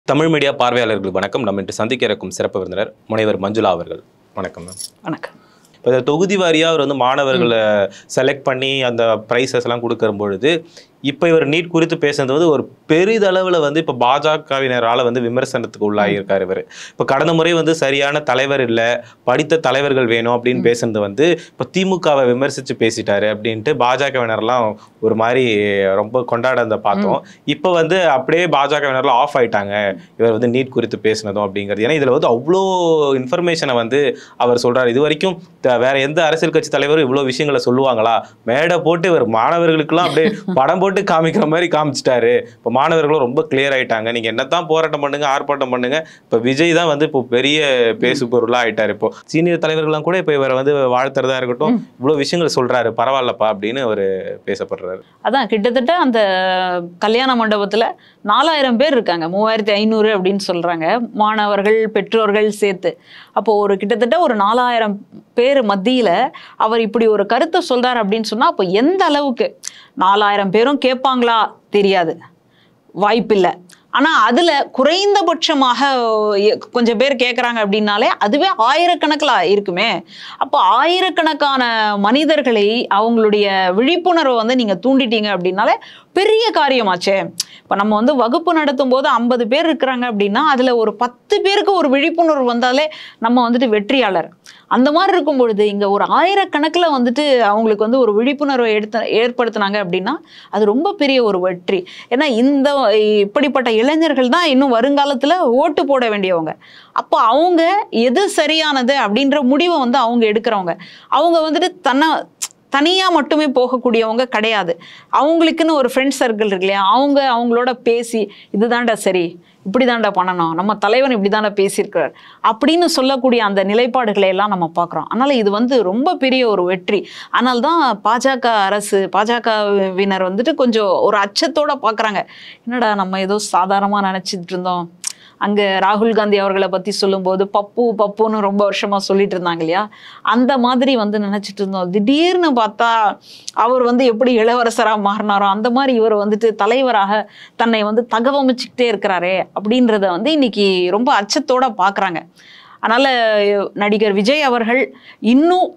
Tamil media பார்வையாளர்கள் வணக்கம். நம்ம இன்று சந்திக்க இருக்கும் சிறப்பு விருந்தினர் முனைவர் மஞ்சுளா அவர்கள். வணக்கம் மேம். வணக்கம். இப்போ தொகுதி வாரியாக அவர் மாணவர்களை செலக்ட் பண்ணி அந்த ப்ரைஸஸ் எல்லாம் கொடுக்குற பொழுது இப்போ இவர் நீட் குறித்து பேசுறது ஒரு பெரிதளவில் இப்போ பாஜகவினரால் விமர்சனத்துக்கு உள்ளாகியிருக்கார். இவர் இப்போ கடந்த முறை சரியான தலைவர் இல்லை, படித்த தலைவர்கள் வேணும் அப்படின்னு பேசுறது இப்போ திமுகவை விமர்சித்து பேசிட்டாரு அப்படின்ட்டு பாஜகவினர்லாம் ஒரு மாதிரி ரொம்ப கொண்டாட பார்த்தோம். இப்போ அப்படியே பாஜகவினர்லாம் ஆஃப் ஆயிட்டாங்க இவர் நீட் குறித்து பேசினதும் அப்படிங்கிறது. ஏன்னா இதில் அவ்வளோ இன்ஃபர்மேஷனை அவர் சொல்கிறார். இது வரைக்கும் வேற எந்த அரசியல் கட்சி தலைவரும் இவ்வளோ விஷயங்களை சொல்லுவாங்களா? மேடை போட்டு இவர் மாணவர்களுக்கெல்லாம் அப்படியே படம் போட்டு காமிக்கிற மாதிரி காமிச்சிட்டாரு. இப்போ மாணவர்களும் ரொம்ப கிளியர் ஆயிட்டாங்க. நீங்க என்னத்தான் போராட்டம் பண்ணுங்க, ஆர்ப்பாட்டம் பண்ணுங்க, இப்போ விஜய் தான் இப்போ பெரிய பேசு பொருளா ஆயிட்டாரு. இப்போ சீனியர் தலைவர்கள்லாம் கூட இப்போ இவரை வாழ்த்துறதா இருக்கட்டும், இவ்வளவு விஷயங்கள் சொல்றாரு, பரவாயில்லப்பா அப்படின்னு அவர் பேசப்படுறாரு. அதான் கிட்டத்தட்ட அந்த கல்யாண மண்டபத்துல 4000 பேர் இருக்காங்க, 3500 அப்படின்னு சொல்றாங்க, மாணவர்கள் பெற்றோர்கள் சேர்த்து. அப்போ கிட்டத்தட்ட ஒரு 4000 பேர் மத்தியில அவர் இப்படி ஒரு கருத்தை சொல்றாரு அப்படின்னு சொன்னா அப்போ எந்த அளவுக்கு 4000 பேரும் கேட்பாங்களா தெரியாது, வாய்ப்பில்லை. ஆனா அதுல குறைந்தபட்சமாக கொஞ்சம் பேர் கேட்கறாங்க அப்படின்னாலே அதுவே ஆயிரக்கணக்கில் இருக்குமே. அப்போ ஆயிரக்கணக்கான மனிதர்களை அவங்களுடைய விழிப்புணர்வை நீங்க தூண்டிட்டீங்க அப்படின்னாலே பெரிய காரியமாச்சே. இப்போ நம்ம வகுப்பு நடத்தும் போது 50 பேர் இருக்கிறாங்க அப்படின்னா அதுல ஒரு 10 பேருக்கு ஒரு விழிப்புணர்வு வந்தாலே நம்ம வெற்றியாளர். அந்த மாதிரி இருக்கும் பொழுது இங்க ஒரு ஆயிரக்கணக்கில் அவங்களுக்கு ஒரு விழிப்புணர்வை ஏற்படுத்தினாங்க அப்படின்னா அது ரொம்ப பெரிய ஒரு வெற்றி. ஏன்னா இப்படிப்பட்ட இளைஞர்கள் தான் இன்னும் வருங்காலத்துல ஓட்டு போட வேண்டியவங்க. அப்போ அவங்க எது சரியானது அப்படின்ற முடிவை அவங்க எடுக்கிறவங்க. அவங்க தனியா மட்டுமே போகக்கூடியவங்க கிடையாது. அவங்களுக்குன்னு ஒரு ஃப்ரெண்ட் சர்க்கிள் இருக்கு இல்லையா, அவங்களோட பேசி இதுதான்டா சரி, இப்படிதான்டா பண்ணணும், நம்ம தலைவன் இப்படிதான்டா பேசியிருக்கிறார் அப்படின்னு சொல்லக்கூடிய அந்த நிலைப்பாடுகளை எல்லாம் நம்ம பார்க்குறோம். அதனால இது ரொம்ப பெரிய ஒரு வெற்றி. அதனால்தான் பாஜக அரசு, பாஜகவினர் கொஞ்சம் ஒரு அச்சத்தோட பார்க்குறாங்க. என்னடா நம்ம ஏதோ சாதாரணமாக நினச்சிட்டு இருந்தோம், அங்கே ராகுல் காந்தி அவர்களை பற்றி சொல்லும்போது பப்புன்னு ரொம்ப வருஷமாக சொல்லிட்டு இருந்தாங்க இல்லையா, அந்த மாதிரி நினச்சிட்டு இருந்தோம். திடீர்னு பார்த்தா அவர் எப்படி இளவரசராக மாறினாரோ அந்த மாதிரி இவர் தலைவராக தன்னை தகவமைச்சுக்கிட்டே இருக்கிறாரே அப்படின்றத இன்னைக்கு ரொம்ப அச்சத்தோட பார்க்குறாங்க. அதனால் நடிகர் விஜய் அவர்கள் இன்னும்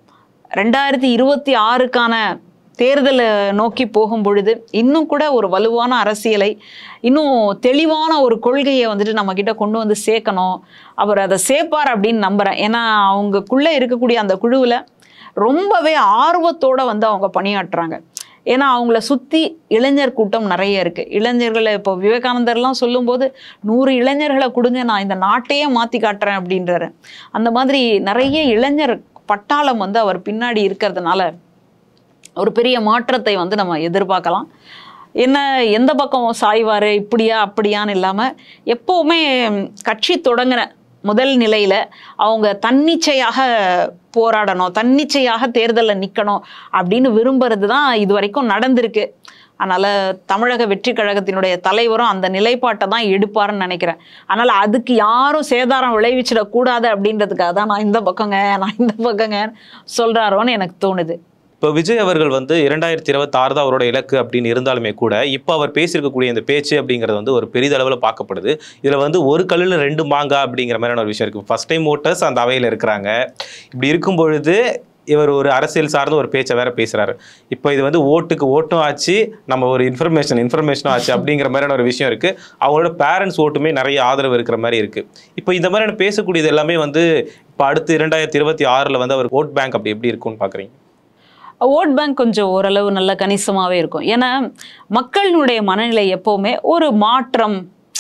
2026க்கான தேர்தலை நோக்கி போகும் பொழுது இன்னும் கூட ஒரு வலுவான அரசியலை, இன்னும் தெளிவான ஒரு கொள்கையை நம்ம கிட்ட கொண்டு சேர்க்கணும். அவர் அதை சேர்ப்பார் அப்படின்னு நம்புறேன். ஏன்னா அவங்களுக்குள்ள இருக்கக்கூடிய அந்த குழுவில் ரொம்பவே ஆர்வத்தோட அவங்க பணியாற்றுறாங்க. ஏன்னா அவங்கள சுற்றி இளைஞர் கூட்டம் நிறைய இருக்கு. இளைஞர்களை இப்போ விவேகானந்தர்லாம் சொல்லும்போது 100 இளைஞர்களை கொடுங்க, நான் இந்த நாட்டையே மாற்றி காட்டுறேன் அப்படின்றாரு. அந்த மாதிரி நிறைய இளைஞர் பட்டாளம் அவர் பின்னாடி இருக்கிறதுனால ஒரு பெரிய மாற்றத்தை நம்ம எதிர்பார்க்கலாம். என்ன எந்த பக்கம் சாய்வார், இப்படியா அப்படியான்னு இல்லாமல் எப்போவுமே கட்சி தொடங்கின முதல் நிலையில் அவங்க தன்னிச்சையாக போராடணும், தன்னிச்சையாக தேர்தலில் நிற்கணும் அப்படின்னு விரும்புறது தான் இது வரைக்கும் நடந்திருக்கு. அதனால் தமிழக வெற்றி கழகத்தினுடைய தலைவரும் அந்த நிலைப்பாட்டை தான் எடுப்பாருன்னு நினைக்கிறேன். அதனால் அதுக்கு யாரும் சேதாரம் விளைவிச்சிடக்கூடாது அப்படின்றதுக்காக தான் நான் இந்த பக்கங்க சொல்கிறாரோன்னு எனக்கு தோணுது. இப்போ விஜய் அவர்கள் 2026 தான் அவரோட இலக்கு அப்படின்னு இருந்தாலுமே கூட இப்போ அவர் பேசியிருக்கக்கூடிய இந்த பேச்சு அப்படிங்கிறது ஒரு பெரிதளவில் பார்க்கப்படுது. இதில் ஒரு கல்லில் 2 மாங்கா அப்படிங்கிற மாதிரியான ஒரு விஷயம் இருக்குது. ஃபர்ஸ்ட் டைம் ஓட்டர்ஸ் அந்த அவையில் இருக்கிறாங்க. இப்படி இருக்கும் பொழுது இவர் ஒரு அரசியல் சார்ந்த ஒரு பேச்சை வேற பேசுறாரு. இப்போ இது ஓட்டுக்கு ஓட்டும் ஆச்சு, நம்ம ஒரு இன்ஃபர்மேஷனும் ஆச்சு அப்படிங்கிற மாதிரியான ஒரு விஷயம் இருக்கு. அவங்களோட பேரண்ட்ஸ் ஓட்டுமே நிறைய ஆதரவு இருக்கிற மாதிரி இருக்கு. இப்போ இந்த மாதிரியான பேசக்கூடியது எல்லாமே இப்போ அடுத்து 2026 அவர் ஓட் பேங்க் அப்படி எப்படி இருக்கும்னு பார்க்குறீங்க? ஓட் பேங்க் கொஞ்சம் ஓரளவு நல்ல கணிசமாகவே இருக்கும். ஏன்னா மக்களுடைய மனநிலை எப்போவுமே ஒரு மாற்றம்,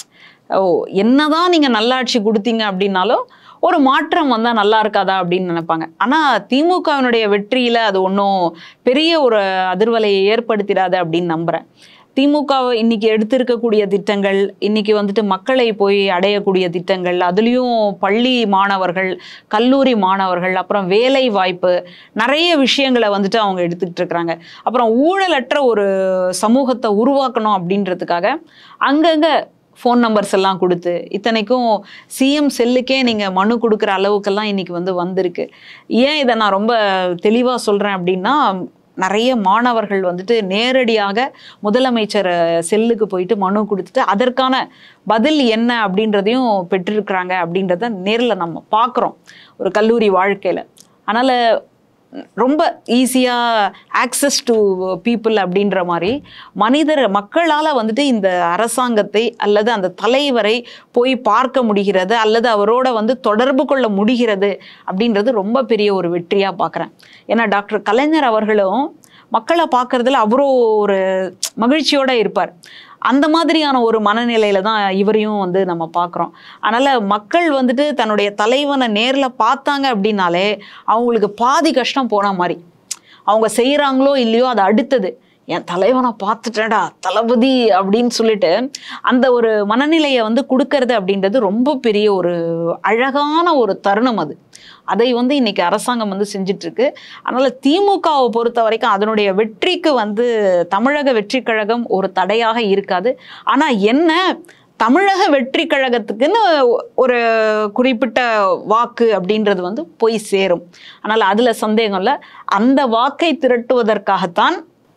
என்னதான் நீங்கள் நல்லாட்சி கொடுத்தீங்க அப்படின்னாலும் ஒரு மாற்றம் வந்தால் நல்லா இருக்காதா அப்படின்னு நினைப்பாங்க. ஆனால் திமுகவினுடைய வெற்றியில் அது ஒன்றும் பெரிய ஒரு அதிர்வலையை ஏற்படுத்திடாது அப்படின்னு நம்புகிறேன். திமுக இன்னைக்கு எடுத்திருக்கக்கூடிய திட்டங்கள், இன்னைக்கு மக்களை போய் அடையக்கூடிய திட்டங்கள், அதுலேயும் பள்ளி மாணவர்கள், கல்லூரி மாணவர்கள், அப்புறம் வேலை வாய்ப்பு, நிறைய விஷயங்களை அவங்க எடுத்துக்கிட்டு இருக்கிறாங்க. அப்புறம் ஊழலற்ற ஒரு சமூகத்தை உருவாக்கணும் அப்படின்றதுக்காக அங்கங்கே ஃபோன் நம்பர்ஸ் எல்லாம் கொடுத்து, இத்தனைக்கும் சிஎம் செல்லுக்கே நீங்கள் மனு கொடுக்குற அளவுக்கெல்லாம் இன்னைக்கு வந்திருக்கு. ஏன் இதை நான் ரொம்ப தெளிவாக சொல்கிறேன் அப்படின்னா, நிறைய மாணவர்கள் வந்துட்டு நேரடியாக முதலமைச்சர் செல்லுக்கு போயிட்டு மனு கொடுத்துட்டு அதற்கான பதில் என்ன அப்படின்றதையும் பெற்றிருக்கிறாங்க அப்படின்றத நேரில் நம்ம பார்க்குறோம் ஒரு கல்லூரி வாழ்க்கையில். அதனால் ரொம்ப ஈஸியாக ஆக்சஸ் டு பீப்புள் அப்படின்ற மாதிரி மக்களால் வந்துட்டு இந்த அரசாங்கத்தை அல்லது அந்த தலைவரை போய் பார்க்க முடிகிறது அல்லது அவரோட வந்து தொடர்பு கொள்ள முடிகிறது அப்படின்றது ரொம்ப பெரிய ஒரு வெற்றியாக பார்க்குறேன். ஏன்னா டாக்டர் கலைஞர் அவர்களும் மக்களை பார்க்குறதுல அவ்வளோ ஒரு மகிழ்ச்சியோடு இருப்பார். அந்த மாதிரியான ஒரு மனநிலையில தான் இவரையும் வந்து நம்ம பார்க்குறோம். அதனால் மக்கள் வந்துட்டு தன்னுடைய தலைவனை நேரில் பார்த்தாங்க அப்படின்னாலே அவங்களுக்கு பாதி கஷ்டம் போன மாதிரி. அவங்க செய்கிறாங்களோ இல்லையோ அது அடுத்தது என் தலைவனை பார்த்துட்டேடா தளபதி அப்படின்னு சொல்லிட்டு அந்த ஒரு மனநிலையை வந்து கொடுக்கறது அப்படின்றது ரொம்ப பெரிய ஒரு அழகான ஒரு தருணம். அதை வந்து இன்னைக்கு அரசாங்கம் வந்து செஞ்சிட்டு இருக்கு. அதனால திமுகவை பொறுத்த வரைக்கும் அதனுடைய வெற்றிக்கு வந்து தமிழக வெற்றி கழகம் ஒரு தடையாக இருக்காது. ஆனா என்ன தமிழக வெற்றி கழகத்துக்குன்னு ஒரு குறிப்பிட்ட வாக்கு அப்படின்றது வந்து போய் சேரும். அதனால அதுல சந்தேகம் இல்லை. அந்த வாக்கை திரட்டுவதற்காகத்தான்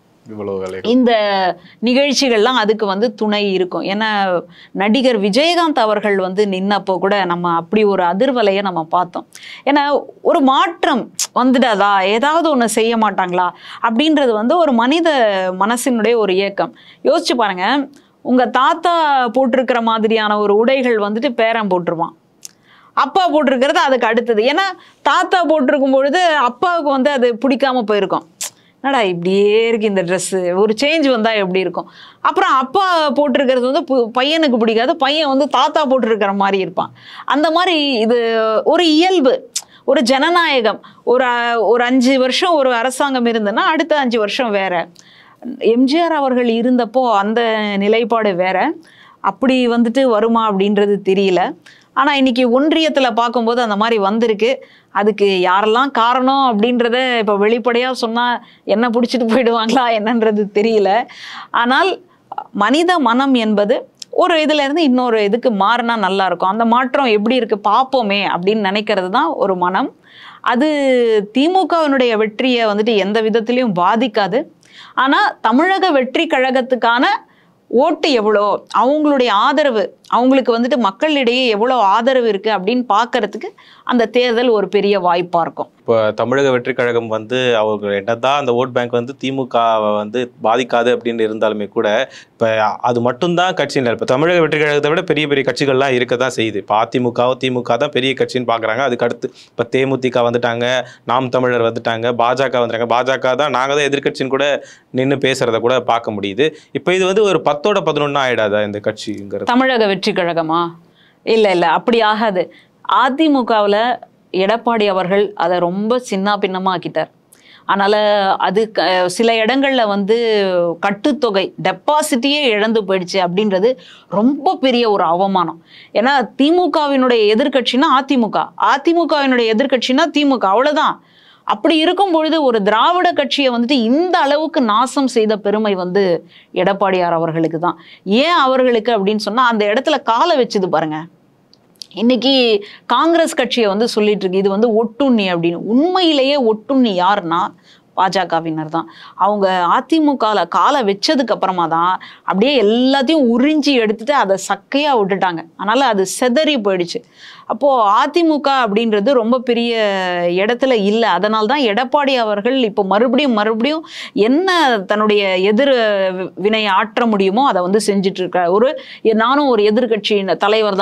இந்த நிகழ்ச்சிகள்லாம் அதுக்கு வந்து துணை இருக்கும். ஏன்னா நடிகர் விஜயகாந்த் அவர்கள் வந்து நின்னப்போ கூட நம்ம அப்படி ஒரு அதிர்வலையை நம்ம பார்த்தோம். ஏன்னா ஒரு மாற்றம் வந்துடாதா, ஏதாவது ஒன்று செய்ய மாட்டாங்களா அப்படின்றது வந்து ஒரு மனித மனசினுடைய ஒரு இயக்கம். யோசிச்சு பாருங்க, உங்க தாத்தா போட்டிருக்கிற மாதிரியான ஒரு உடைகள் வந்துட்டு பேரன் போட்டிருப்பான், அப்பா போட்டிருக்கிறது அதுக்கு அடுத்தது. ஏன்னா தாத்தா போட்டிருக்கும் பொழுது அப்பாவுக்கு வந்து அது பிடிக்காம போயிருக்கும். என்னடா இப்படியே இருக்கு இந்த ட்ரெஸ்ஸு, ஒரு சேஞ்ச் வந்தால் எப்படி இருக்கும். அப்புறம் அப்பா போட்டிருக்கிறது வந்து பையனுக்கு பிடிக்காது, பையன் வந்து தாத்தா போட்டிருக்கிற மாதிரி இருப்பான். அந்த மாதிரி இது ஒரு இயல்பு, ஒரு ஜனநாயகம். ஒரு 5 வருஷம் ஒரு அரசாங்கம் இருந்ததுன்னா அடுத்த 5 வருஷம் வேற. எம்ஜிஆர் அவர்கள் இருந்தப்போ அந்த நிலைப்பாடு வேற. அப்படி வந்துட்டு வருமா அப்படின்றது தெரியல. ஆனால் இன்னைக்கு ஒன்றியத்தில் பார்க்கும்போது அந்த மாதிரி வந்திருக்கு. அதுக்கு யாரெல்லாம் காரணம் அப்படின்றத இப்போ வெளிப்படையாக சொன்னால் என்ன பிடிச்சிட்டு போயிடுவாங்களா என்னன்றது தெரியல. ஆனால் மனித மனம் என்பது ஒரு இதுலேருந்து இன்னொரு இதுக்கு மாறினா நல்லா இருக்கும். அந்த மாற்றம் எப்படி இருக்குது பார்ப்போமே அப்படின்னு நினைக்கிறது தான் ஒரு மனம். அது திமுகவினுடைய வெற்றியை வந்துட்டு எந்த விதத்துலையும் பாதிக்காது. ஆனால் தமிழக வெற்றி கழகத்துக்கான ஓட்டு எவ்வளோ, அவங்களுடைய ஆதரவு, அவங்களுக்கு வந்துட்டு மக்களிடையே எவ்வளோ ஆதரவு இருக்குது அப்படின்னு பார்க்கறதுக்கு அந்த தேர்தல் ஒரு பெரிய வாய்ப்பாக இருக்கும். இப்போ தமிழக வெற்றி கழகம் வந்து அவங்க என்னதான் அந்த ஓட் பேங்க் வந்து திமுகவை வந்து பாதிக்காது அப்படின்னு இருந்தாலுமே கூட இப்போ அது மட்டும்தான் கட்சியில். இப்போ தமிழக வெற்றி கழகத்தை விட பெரிய பெரிய கட்சிகள்லாம் இருக்க தான் செய்யுது. இப்போ திமுக தான் பெரிய கட்சின்னு பார்க்குறாங்க. அதுக்கு அடுத்து இப்போ தேமுதிக வந்துட்டாங்க, நாம் தமிழர் வந்துட்டாங்க, பாஜக வந்துட்டாங்க. பாஜக தான் நாங்கள் தான் எதிர்கட்சின்னு கூட நின்று பேசுகிறத கூட பார்க்க முடியுது. இப்போ இது வந்து ஒரு 10ஓட 11 ஆகிடாதா இந்த கட்சிங்கிறது? தமிழக வெற்றி கழகமா? இல்லை அப்படி ஆகாது. அதிமுகவில் எடப்பாடி அவர்கள் அதை ரொம்ப சின்ன பின்னமாக ஆக்கிட்டார். அதனால் அது சில இடங்களில் வந்து கட்டுத்தொகை டெபாசிட்டியே இழந்து போயிடுச்சு அப்படின்றது ரொம்ப பெரிய ஒரு அவமானம். ஏன்னா திமுகவினுடைய எதிர்கட்சினா அதிமுகவினுடைய எதிர்கட்சினா திமுக, அவ்வளோதான். அப்படி இருக்கும் பொழுது ஒரு திராவிட கட்சியை வந்துட்டு இந்த அளவுக்கு நாசம் செய்த பெருமை வந்து எடப்பாடியார் அவர்களுக்கு தான். ஏன் அவர்களுக்கு அப்படின்னு சொன்னால் அந்த இடத்துல காலை வச்சுது பாருங்க. இன்னைக்கு காங்கிரஸ் கட்சியை வந்து சொல்லிட்டு இருக்கு இது வந்து ஒட்டுண்ணி அப்படின்னு. உண்மையிலேயே ஒட்டுண்ணி யாருன்னா பாஜகவினர் தான். அவங்க அதிமுகவில் காலை வச்சதுக்கு அப்புறமா தான் அப்படியே எல்லாத்தையும் உறிஞ்சி எடுத்துட்டு அதை சக்கையாக விட்டுட்டாங்க. அதனால் அது செதறி போயிடுச்சு. அப்போது அதிமுக அப்படின்றது ரொம்ப பெரிய இடத்துல இல்லை. அதனால தான் எடப்பாடி அவர்கள் இப்போ மறுபடியும் என்ன தன்னுடைய எதிர் வினையை ஆற்ற முடியுமோ அதை வந்து செஞ்சுட்டு இருக்காரு. நானும் ஒரு எதிர்கட்சி தலைவர்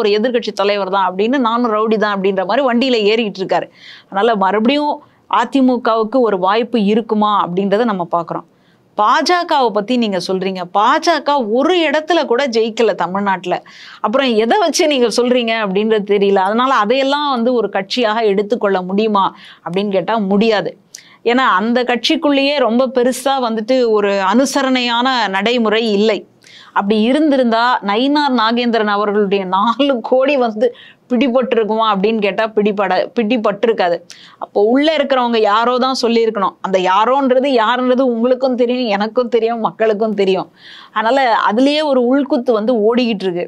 தான் அப்படின்னு, நானும் ரவுடி தான் அப்படின்ற மாதிரி வண்டியில் ஏறிக்கிட்டு இருக்காரு. அதனால் மறுபடியும் அதிமுகவுக்கு ஒரு வாய்ப்பு இருக்குமா அப்படின்றத நம்ம பார்க்குறோம். பாஜகவை பற்றி நீங்கள் சொல்கிறீங்க, பாஜக ஒரு இடத்துல கூட ஜெயிக்கலை தமிழ்நாட்டில். அப்புறம் எதை வச்சு நீங்கள் சொல்கிறீங்க அப்படின்றது தெரியல. அதனால் அதையெல்லாம் வந்து ஒரு கட்சியாக எடுத்துக்கொள்ள முடியுமா அப்படின்னு கேட்டால் முடியாது. ஏன்னா அந்த கட்சிக்குள்ளேயே ரொம்ப பெருசாக வந்துட்டு ஒரு அனுசரணையான நடைமுறை இல்லை. அப்படி இருந்திருந்தா நயினார் நாகேந்திரன் அவர்களுடைய 4 கோடி வந்து பிடிபட்டிருக்குமா அப்படின்னு கேட்டால் பிடிபட்டிருக்காது. அப்போ உள்ளே இருக்கிறவங்க யாரோ தான் சொல்லியிருக்கணும். அந்த யாருன்றது உங்களுக்கும் தெரியும், எனக்கும் தெரியும், மக்களுக்கும் தெரியும். அதனால் அதுலேயே ஒரு உள்குத்து வந்து ஓடிக்கிட்டு இருக்கு.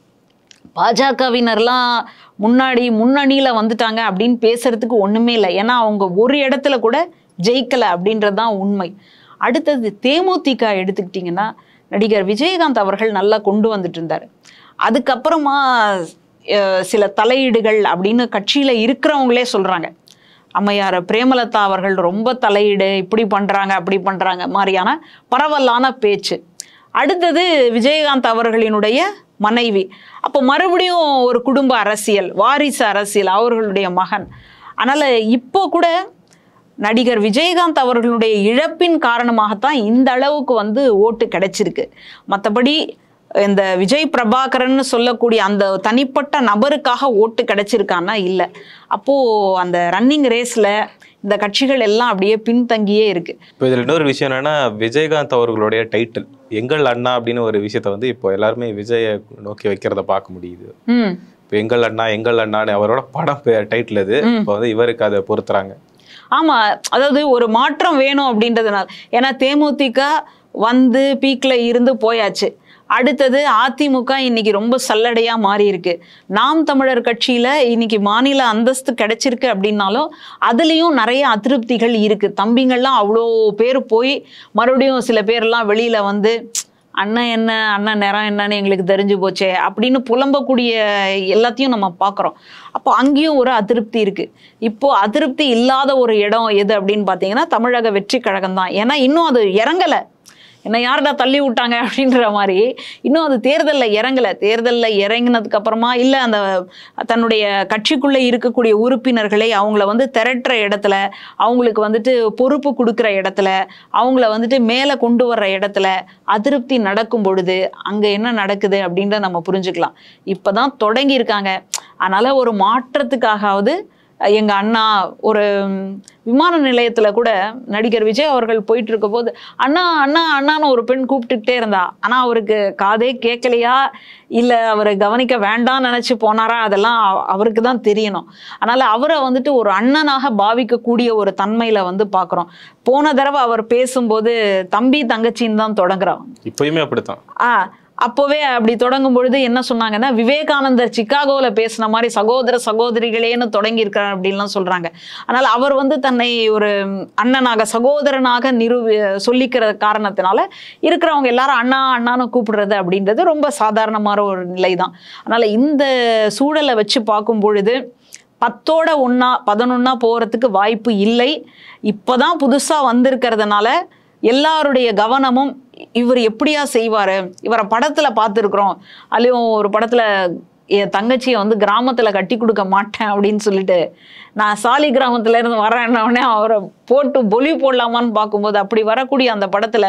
பாஜகவினர்லாம் முன்னணியில் வந்துட்டாங்க அப்படின்னு பேசுறதுக்கு ஒன்றுமே இல்லை. ஏன்னா அவங்க ஒரு இடத்துல கூட ஜெயிக்கலை அப்படின்றது தான் உண்மை. அடுத்தது தேமுதிக எடுத்துக்கிட்டிங்கன்னா நடிகர் விஜயகாந்த் அவர்கள் நல்லா கொண்டு வந்துட்டு இருந்தார். அதுக்கப்புறமா சில தலையீடுகள் அப்படின்னு கட்சியில் இருக்கிறவங்களே சொல்கிறாங்க. அம்மையார் பிரேமலதா அவர்கள் ரொம்ப தலையீடு, இப்படி பண்ணுறாங்க அப்படி பண்ணுறாங்க மாதிரியான பரவலான பேச்சு. அடுத்தது விஜயகாந்த் அவர்களினுடைய மனைவி. அப்போ மறுபடியும் ஒரு குடும்ப அரசியல், வாரிசு அரசியல், அவர்களுடைய மகன். அதனால் இப்போ கூட நடிகர் விஜயகாந்த் அவர்களுடைய இழப்பின் காரணமாகத்தான் இந்த அளவுக்கு வந்து ஓட்டு கிடைச்சிருக்கு. மற்றபடி இந்த விஜய் பிரபாகரன் சொல்லக்கூடிய அந்த தனிப்பட்ட நபருக்காக ஓட்டு கிடைச்சிருக்கான்னா இல்லை. அப்போது அந்த ரன்னிங் ரேஸில் இந்த கட்சிகள் எல்லாம் அப்படியே பின்தங்கியே இருக்கு. இப்போ இதில் இன்னொரு விஷயம் என்னன்னா, விஜயகாந்த் அவர்களுடைய டைட்டில் எங்கள் அண்ணா அப்படின்னு ஒரு விஷயத்த வந்து இப்போ எல்லாருமே விஜயை நோக்கி வைக்கிறத பார்க்க முடியுது. இப்போ எங்கள் அண்ணா எங்கள் அண்ணான்னு அவரோட படம் டைட்டில் இது. இப்போ வந்து இவருக்கு அதை பொறுத்துறாங்க. ஆமா, அதாவது ஒரு மாற்றம் வேணும் அப்படின்றதுனால. ஏன்னா தேமுதிக வந்து பீக்ல இருந்து போயாச்சு. அடுத்தது அதிமுக இன்னைக்கு ரொம்ப சல்லடையா மாறி இருக்கு. நாம் தமிழர் கட்சியில இன்னைக்கு மாநில அந்தஸ்து கிடைச்சிருக்கு அப்படின்னாலும் அதுலயும் நிறைய அதிருப்திகள் இருக்கு. தம்பிங்கள்லாம் அவ்வளோ பேர் போய் மறுபடியும் சில பேர்லாம் வெளியில வந்து அண்ணன் என்ன, அண்ணன் நேரம் என்னன்னு எங்களுக்கு தெரிஞ்சு போச்சே அப்படின்னு புலம்பக்கூடிய எல்லாத்தையும் நம்ம பார்க்குறோம். அப்போ அங்கேயும் ஒரு அதிருப்தி இருக்கு. இப்போ அதிருப்தி இல்லாத ஒரு இடம் எது அப்படின்னு பார்த்தீங்கன்னா தமிழக வெற்றி கழகம் தான். ஏன்னா இன்னும் அது இறங்கலை. என்ன யார்டா தள்ளி விட்டாங்க அப்படின்ற மாதிரி இன்னும் அது தேர்தலில் இறங்கலை. தேர்தலில் இறங்கினதுக்கு அப்புறமா இல்லை அந்த தன்னுடைய கட்சிக்குள்ளே இருக்கக்கூடிய உறுப்பினர்களை அவங்கள வந்து திரட்டுற இடத்துல, அவங்களுக்கு வந்துட்டு பொறுப்பு கொடுக்குற இடத்துல, அவங்கள வந்துட்டு மேலே கொண்டு வர்ற இடத்துல அதிருப்தி நடக்கும் பொழுது அங்கே என்ன நடக்குது அப்படின்றத நம்ம புரிஞ்சுக்கலாம். இப்போ தான் தொடங்கியிருக்காங்க. அதனால் ஒரு மாற்றத்துக்காகவது எங்கள் அண்ணா ஒரு விமான நிலையத்தில் கூட நடிகர் விஜய் அவர்கள் போயிட்டு இருக்க போது அண்ணா அண்ணா அண்ணான்னு ஒரு பெண் கூப்பிட்டுக்கிட்டே இருந்தா. ஆனால் அவருக்கு காதே கேட்கலையா இல்லை அவரை கவனிக்க வேண்டாம்னு நினச்சி போனாரா, அதெல்லாம் அவருக்கு தான் தெரியணும். அதனால் அவரை வந்துட்டு ஒரு அண்ணனாக பாவிக்கக்கூடிய ஒரு தன்மையில் வந்து பார்க்குறோம். போன தடவை அவர் பேசும்போது தம்பி தங்கச்சின்னு தான் தொடங்குறான். இப்பயுமே அப்படித்தான். அப்போவே அப்படி தொடங்கும் பொழுது என்ன சொன்னாங்கன்னா, விவேகானந்தர் சிகாகோவில் பேசின மாதிரி சகோதர சகோதரிகளேன்னு தொடங்கியிருக்கிறார் அப்படின்லாம் சொல்கிறாங்க. அதனால் அவர் வந்து தன்னை ஒரு அண்ணனாக சகோதரனாக சொல்லிக்கிற காரணத்தினால இருக்கிறவங்க எல்லாரும் அண்ணா அண்ணான்னு கூப்பிடுறது அப்படின்றது ரொம்ப சாதாரணமான ஒரு நிலை தான். அதனால் இந்த சூழலை வச்சு பார்க்கும் பொழுது 10ஓட 1 11 போகிறதுக்கு வாய்ப்பு இல்லை. இப்போ தான் புதுசாக வந்திருக்கிறதுனால எல்லாருடைய கவனமும் இவர் எப்படியா செய்வார், இவரை படத்தில் பார்த்துருக்குறோம். அதுலேயும் ஒரு படத்தில் என் தங்கச்சியை வந்து கிராமத்தில் கட்டி கொடுக்க மாட்டேன் அப்படின்னு சொல்லிட்டு நான் சாலி கிராமத்துலேருந்து வரேன்னே அவரை போட்டு பொலி போடலாமான்னு பார்க்கும்போது அப்படி வரக்கூடிய அந்த படத்தில்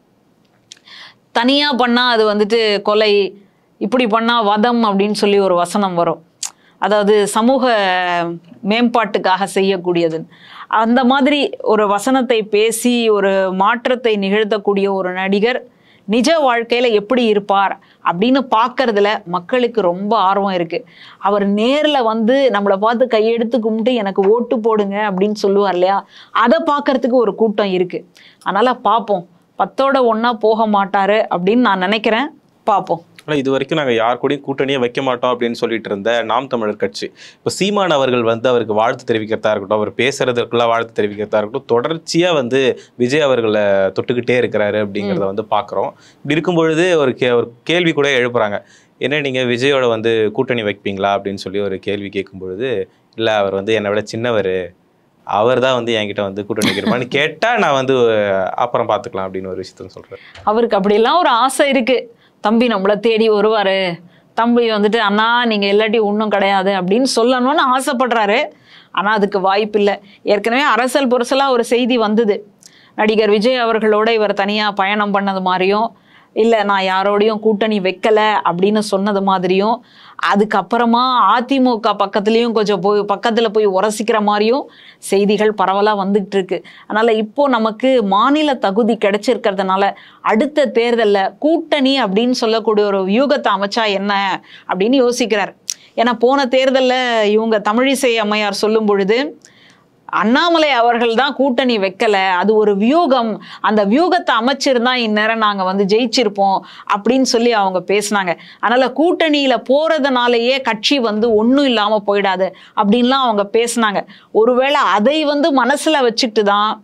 தனியாக பண்ணால் அது வந்துட்டு கொலை, இப்படி பண்ணால் வதம் அப்படின்னு சொல்லி ஒரு வசனம் வரும். அதாவது சமூக மேம்பாட்டுக்காக செய்யக்கூடியது. அந்த மாதிரி ஒரு வசனத்தை பேசி ஒரு மாற்றத்தை நிகழ்த்தக்கூடிய ஒரு நடிகர் நிஜ வாழ்க்கையில் எப்படி இருப்பார் அப்படின்னு பார்க்கறதுல மக்களுக்கு ரொம்ப ஆர்வம் இருக்குது. அவர் நேரில் வந்து நம்மளை பார்த்து கையெடுத்து கும்பிட்டு எனக்கு ஓட்டு போடுங்க அப்படின்னு சொல்லுவார் இல்லையா, அதை பார்க்கறதுக்கு ஒரு கூட்டம் இருக்குது. அதனால் பார்ப்போம். 10ஓட 1 போக மாட்டார் அப்படின்னு நான் நினைக்கிறேன். பார்ப்போம். ஆனால் இது வரைக்கும் நாங்கள் யார் கூடயும் கூட்டணியே வைக்க மாட்டோம் அப்படின்னு சொல்லிட்டு இருந்த நாம் தமிழர் கட்சி இப்போ சீமான் அவர்கள் வந்து அவருக்கு வாழ்த்து தெரிவிக்கிறதா இருக்கட்டும், அவர் பேசுறதுக்குள்ள வாழ்த்து தெரிவிக்கிறதா இருக்கட்டும், தொடர்ச்சியாக வந்து விஜய் அவர்களை தொட்டுக்கிட்டே இருக்கிறாரு அப்படிங்கிறத வந்து பார்க்குறோம். இப்படி இருக்கும் பொழுது ஒரு கேள்வி கூட எழுப்புறாங்க. என்ன நீங்கள் விஜயோட வந்து கூட்டணி வைப்பீங்களா அப்படின்னு சொல்லி ஒரு கேள்வி கேட்கும் பொழுது, இல்லை அவர் வந்து என்னை விட சின்னவர், அவர் தான் வந்து என்கிட்ட வந்து கூட்டணி வைக்கிறப்பான்னு கேட்டால் நான் வந்து அப்புறம் பார்த்துக்கலாம் அப்படின்னு ஒரு விஷயத்த சொல்கிறேன். அவருக்கு அப்படிலாம் ஒரு ஆசை இருக்குது. தம்பி நம்மளை தேடி வருவார், தம்பி வந்துட்டு அண்ணா நீங்கள் இல்லாட்டி ஒன்றும் கிடையாது அப்படின்னு சொல்லணும்னு ஆசைப்படுறாரு. ஆனால் அதுக்கு வாய்ப்பு இல்லை. ஏற்கனவே அரசல் புரசலாக ஒரு செய்தி வந்தது. நடிகர் விஜய் அவர்களோட இவர் தனியாக பயணம் பண்ணது மாதிரியும், இல்லை நான் யாரோடையும் கூட்டணி வைக்கலை அப்படின்னு சொன்னது மாதிரியும், அதுக்கப்புறமா அதிமுக பக்கத்துலேயும் கொஞ்சம் பக்கத்தில் போய் உரசிக்கிற மாதிரியும் செய்திகள் பரவலாக வந்துகிட்டு இருக்கு. அதனால் இப்போது நமக்கு மாநில தகுதி கிடைச்சிருக்கிறதுனால அடுத்த தேர்தலில் கூட்டணி அப்படின்னு சொல்லக்கூடிய ஒரு வியூகத்தை அமைச்சா என்ன அப்படின்னு யோசிக்கிறார். ஏன்னா போன தேர்தலில் இவங்க தமிழிசை அம்மையார் சொல்லும் பொழுது அண்ணாமலை அவர்கள் தான் கூட்டணி வைக்கலை, அது ஒரு வியூகம், அந்த வியூகத்தை அமைச்சிருந்தா இந்நேரம் நாங்கள் வந்து ஜெயிச்சிருப்போம் அப்படின்னு சொல்லி அவங்க பேசினாங்க. அதனால் கூட்டணியில் போகிறதுனாலேயே கட்சி வந்து ஒன்றும் இல்லாமல் போயிடாது அப்படின்லாம் அவங்க பேசினாங்க. ஒருவேளை அதை வந்து மனசில் வச்சுக்கிட்டு தான்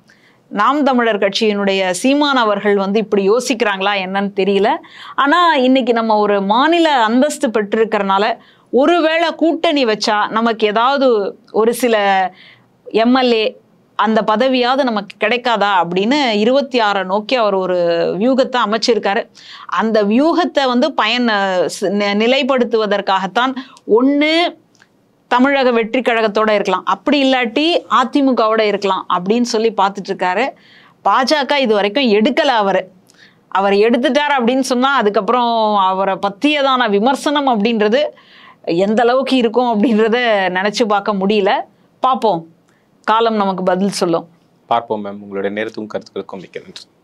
நாம் தமிழர் கட்சியினுடைய சீமான் அவர்கள் வந்து இப்படி யோசிக்கிறாங்களா என்னன்னு தெரியல. ஆனா இன்னைக்கு நம்ம ஒரு மாநில அந்தஸ்து பெற்றிருக்கிறனால ஒருவேளை கூட்டணி வச்சா நமக்கு ஏதாவது ஒரு சில எம்எல்ஏ அந்த பதவியாவது நமக்கு கிடைக்காதா அப்படின்னு 26 நோக்கி அவர் ஒரு வியூகத்தை அமைச்சிருக்காரு. அந்த வியூகத்தை வந்து நிலைப்படுத்துவதற்காகத்தான் ஒன்று தமிழக வெற்றி கழகத்தோட இருக்கலாம், அப்படி இல்லாட்டி அதிமுகவோட இருக்கலாம் அப்படின்னு சொல்லி பார்த்துட்டு இருக்காரு. பாஜக இது வரைக்கும் எடுக்கல. அவர் எடுத்துட்டார் அப்படின்னு சொன்னா அதுக்கப்புறம் அவரை பத்தியதான விமர்சனம் அப்படின்றது எந்த அளவுக்கு இருக்கும் அப்படின்றத நினைச்சு பார்க்க முடியல. பார்ப்போம், காலம் நமக்கு பதில் சொல்லும். பார்ப்போம் மேம். உங்களுடைய நேரத்துக்கும் கருத்துக்களுக்கும் மிக்க நன்றி.